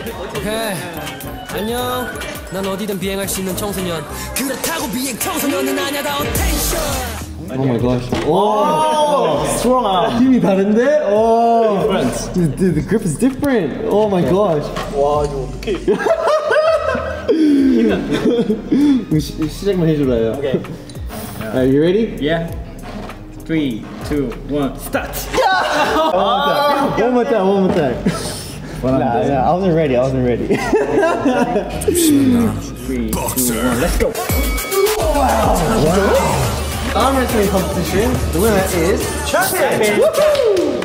오케이. 안녕. 난 어디든 비행할 수 있는 청소년. 그렇다고 비행 청소년은 아냐다. 어텐션. Oh my gosh. Oh, strong arm. 힘이 다른데? Oh, dude, the grip is different. Oh my gosh. 와 이거 어떻게? 시작만 해줘라요. Okay. Are you ready? Yeah. 3, 2, 1, start. One more time. Nah, I wasn't ready. 3, 2, 1, let's go. Wow. Arm wrestling competition. The winner is Changbin.